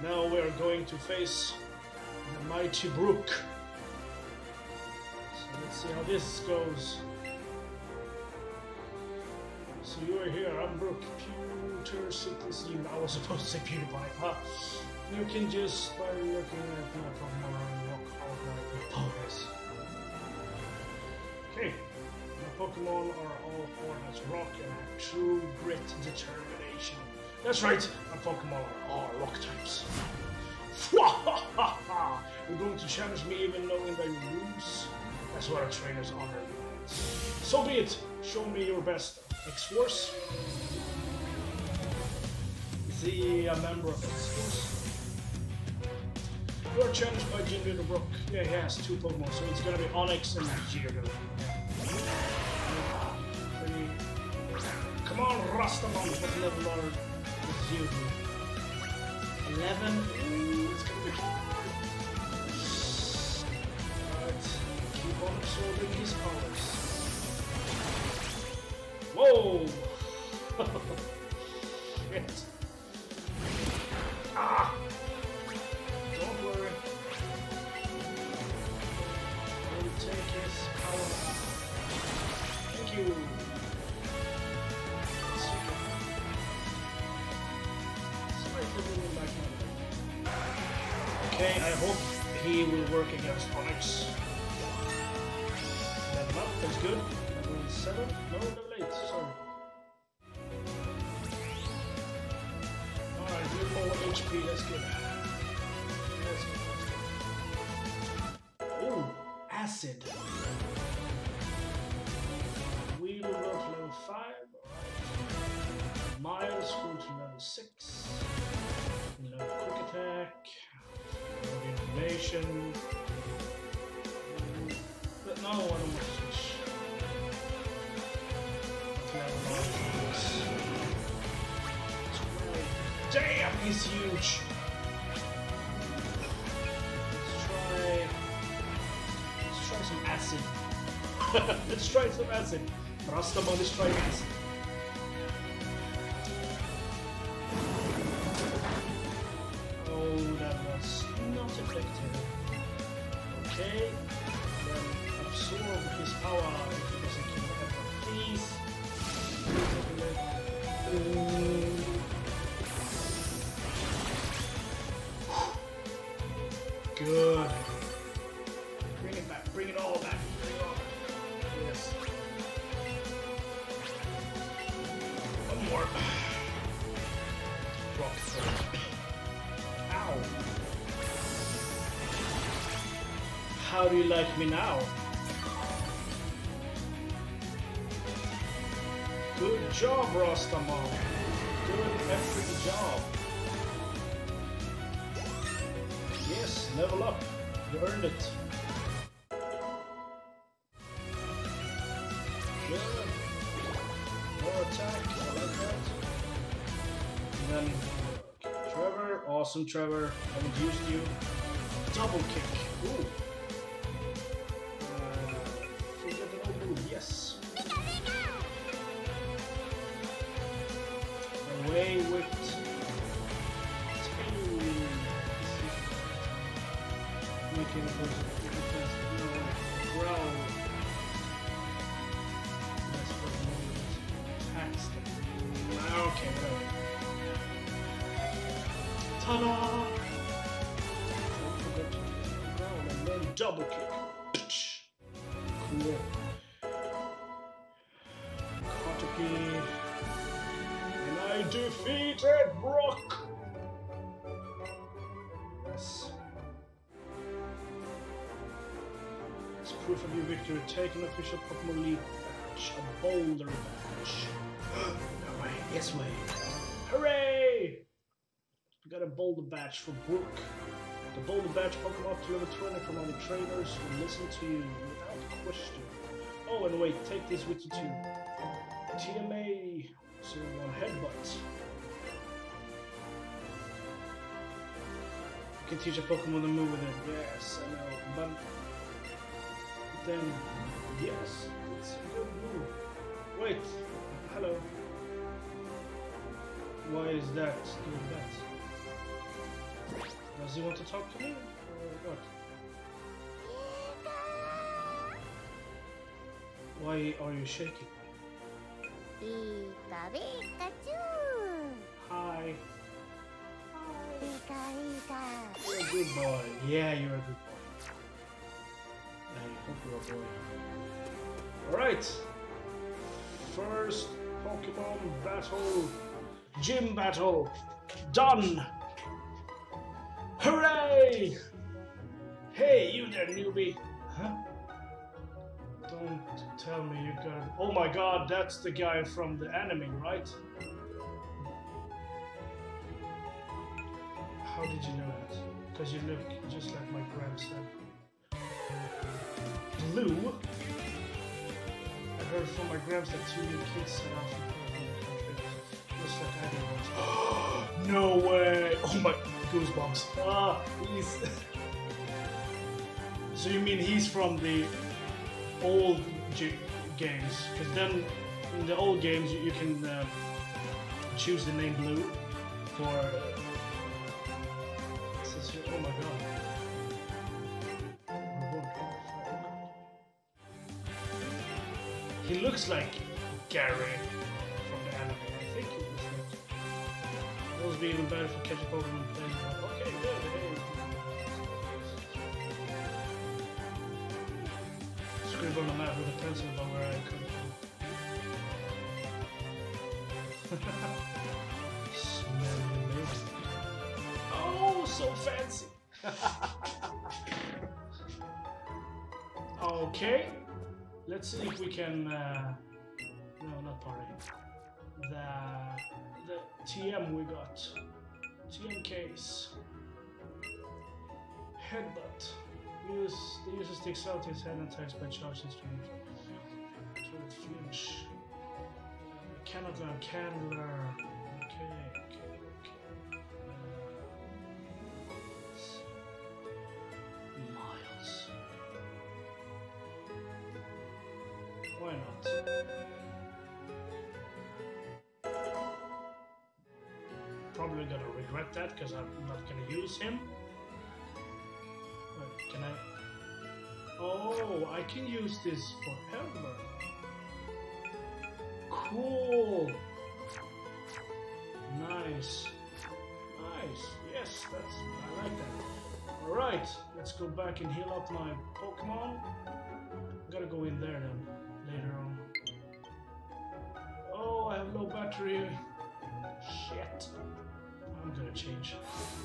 Now we are going to face the mighty Brook. So let's see how this goes. So you are here, I'm Brook, Pewter City's you. I was supposed to say PewDiePie. Huh? You can just by looking at my Pokemon rock hard like opponents. Okay, my Pokemon are all Hornets rock and have true grit and determination. That's right, my Pokemon are all rock types. You're going to challenge me even knowing that you lose? That's what a trainer's honor demands. So be it, show me your best. X-Force? Is he a member of X-Force? You are challenged by Jinder the Brook. Yeah, he has 2 Pokemon, so it's gonna be Onix and Geodude. Come on, Rastamon, what level are Geodude? 11? Ooh, it's gonna be hard! Alright, keep on absorbing his powers. Whoa! Shit. Ah! Don't worry. I will take his power. Thank you. Okay, I hope he will work against Onix. Level up, that's good. Level 7? No, level 8, sorry. Alright, a little more HP, that's good. That's good. Ooh, acid. Wheel work level 5, alright. Miles go to level 6. Level quick attack. Information. But no, I don't want to switch. Damn, he's huge. Let's try some acid. Let's try some acid. Rastamon is trying acid. Oh, that was not effective. Okay, then absorb his power if he doesn't keep the effort. Please. Good. Bring it back. Bring it all back. Bring it all back. Yes. One more. Rock. Ow. How do you like me now? Good job, Rastamon. Good effing job. Yes, level up. You earned it. Good. More attack. I like that. And then Trevor. Awesome, Trevor. Haven't used you. Double kick. Ooh. Forget the old move. Yes. Away with tail. Making a person growl. That's what the move attacks them. Okay, whatever. Ta-da! Don't forget to growl and then double kick. Cool. Caterpie. And I defeated Brook! Yes. As proof of your victory, take an official Pokemon League badge, a Boulder badge. No way, yes way. Hooray! We got a Boulder badge for Brook. The Boulder badge Pokemon up to level 20 from other trainers will listen to you without question. Oh, and wait, take this with you too. TMA 01 Headbutt. You can teach a Pokemon to move with it. Yes, I know. But then, yes, it's a good move. Wait, hello. Why is that doing that? Does he want to talk to me? Or what? Why are you shaking? Pika Pikachu! Hi. Pika Pika! You're a good boy. Yeah, you're a good boy. I hope you're a boy. Alright. First Pokemon battle. Gym battle. Done! Hooray! Hey, you there, newbie. Huh? Don't tell me you got... Oh my god, that's the guy from the anime, right? How did you know that? Because you look just like my grandson. Blue? I heard from my gramps that 2 new kids set out from the country. Just like I do. No way! Oh my... Goosebumps. Ah, he's... So you mean he's from the old games? Because then in the old games you can choose the name Blue for... oh my god. He looks like Gary from the anime. I think he looks like... It would be even better for catching Pokemon playing. Okay, good. Hey. Scribble on the map with a pencil about where I come from. Smelly lips. Oh, so fancy. Okay. Let's see if we can. No, not party. The TM we got. TM case. Headbutt. The user sticks out his head and attacks by charging string. Toilet flinch. Cannot learn, can learn. Okay. Miles. Why not? Probably gonna regret that because I'm not gonna use him. Wait, can I? Oh, I can use this forever. Cool. Nice. Yes, I like that. All right, let's go back and heal up my Pokemon. Gotta go in there then later on. Oh, I have low battery. Shit. I'm gonna change.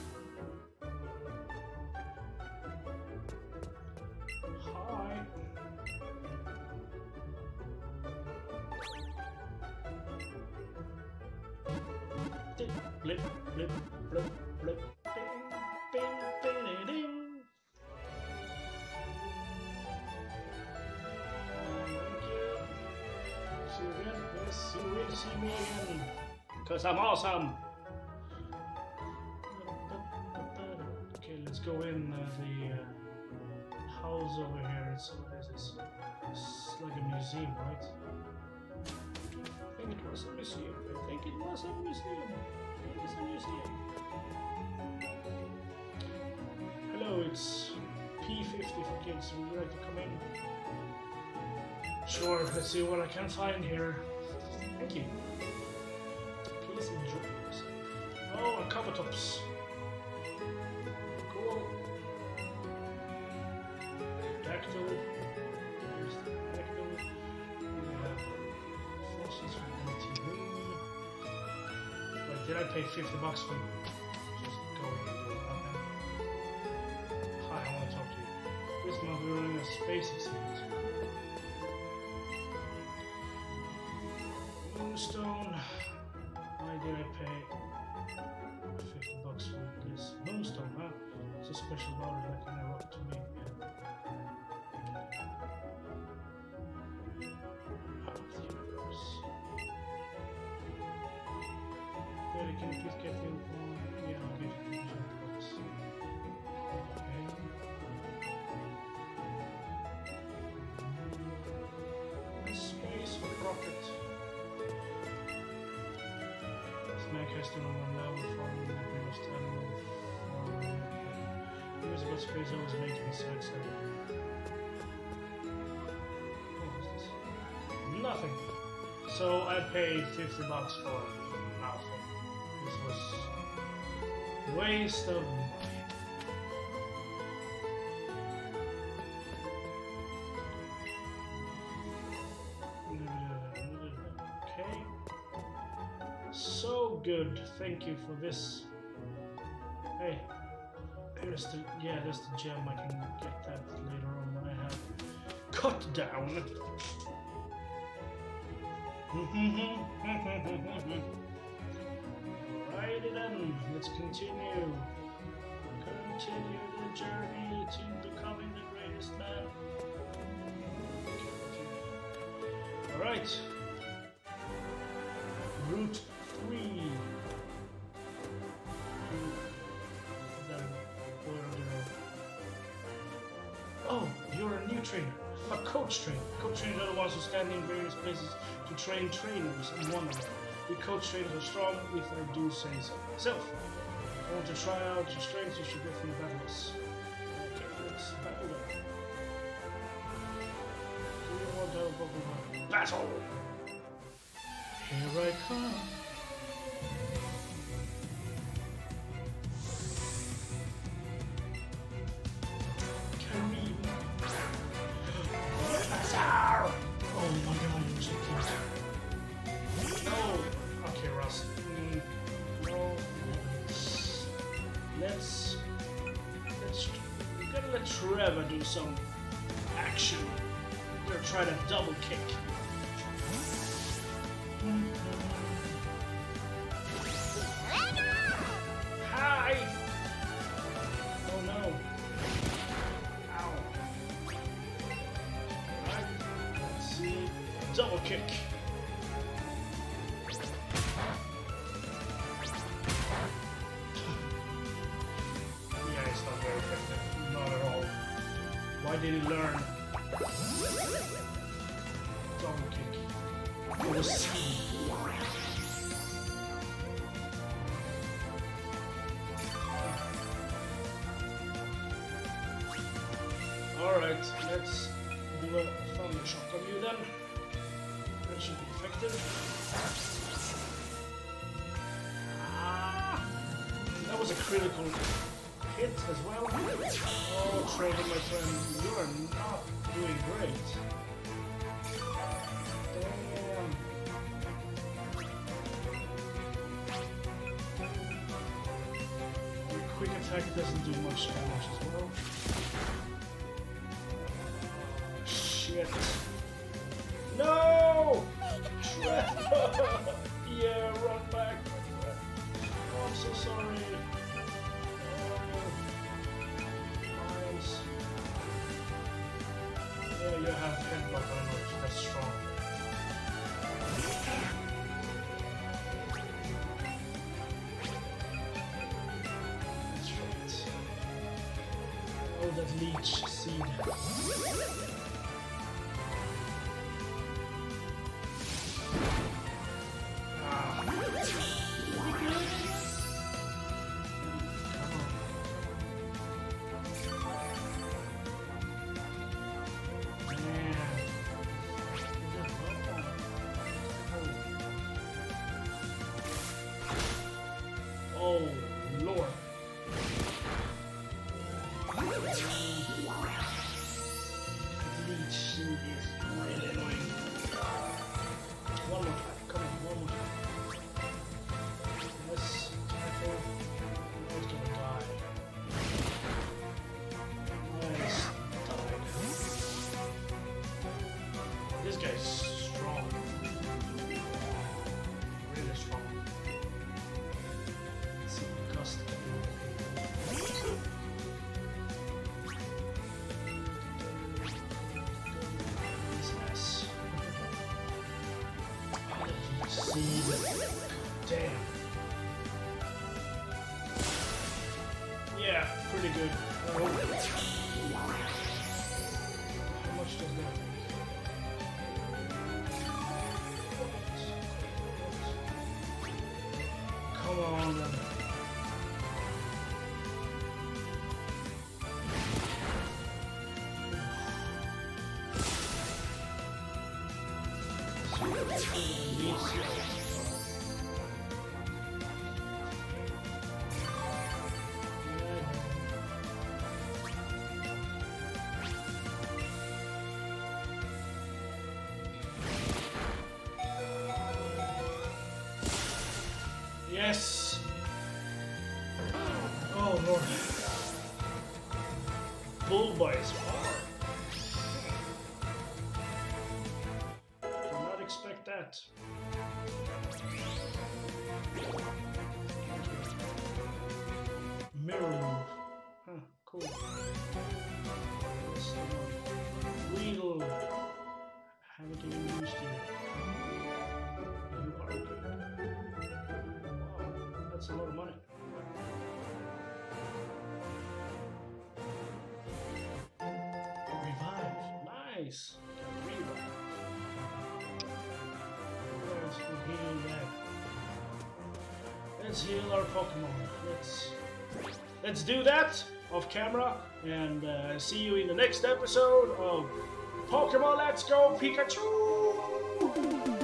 Hi. Blip, blip, blip, blip. Ding, ding, ding, ding. See you again. Yes, you will see me again. Because I'm awesome. Okay, let's go in the house over here. What is this? It's like a museum, right? I think it was a museum. It is a museum. Hello, it's P50 for kids. Would you like to come in? Sure, let's see what I can find here. Thank you. Please enjoy yourself. Oh, a Kabutops. Cool. Dactyl. There's the Dactyl. We have fossils from empty room. Wait, did I pay $50 for it? Just go and do it. Okay. Hi, I want to talk to you. This month we're running a space exhibit. Moonstone. Why did I pay $50 for this? Moonstone, huh? It's a special water that can erupt to me. Out of the universe. Really, can you please get the phone? Yeah, I'll give you $50. Okay. Space rocket. Snack has to know one level from the greatest animal form. Years about space always makes me so excited. What was this? Nothing. So I paid $50 for nothing. This was waste of money. Okay. So good. Thank you for this. Hey. There's the gem. I can get that later on when I have cut down. Righty then, let's continue. Continue the journey to becoming the greatest man. Alright. Route 3. Oh, you're a new trainer. A coach trainer. Coach trainers are the ones who stand in various places to train trainers in one another. We coach trainers are strong if I do say so myself. I want to try out your strengths, you should definitely battle us. Okay, let's battle them. Do you want to have a Pokemon battle? Here I come. Oh my god, you're so cute. No! Okay, Russ. No. Let's we gotta let Trevor do some action. We're gonna try to double kick. Hi! Oh no. Ow. Double kick. Yeah, it's not very effective. Not at all. Why did he learn? Double kick. For the seed. Alright, let's do a thunder shock on you then. That should be effective. Ah, that was a critical hit as well. Oh, training, my friend, you are not doing great. Damn. Your quick attack doesn't do much damage as well. Shit. No! Trevor! Yeah, run back. Oh, I'm so sorry. Oh. Nice. Yeah, you have headbutt, I don't know if that's strong. That's right. Oh, that leech seed. Oh, Lord. Leech seed is really annoying. One more time. Come on, one more time. Yes, careful. It's gonna die. Nice. Died. This guy's strong. Really strong. Let's see what Gust can do. This mess. Seed. Damn. Yeah, pretty good. How much does that make? Come on. Yes! Oh lord. Bull boys. Did not expect that. Mirror move. Huh, cool. Weedle. Haven't even used it. You are good. Wow, that's a lot of money. Revive. Nice. Revive. Let's heal that. Let's heal our Pokemon. Let's do that off camera, and see you in the next episode of Pokemon Let's Go Pikachu!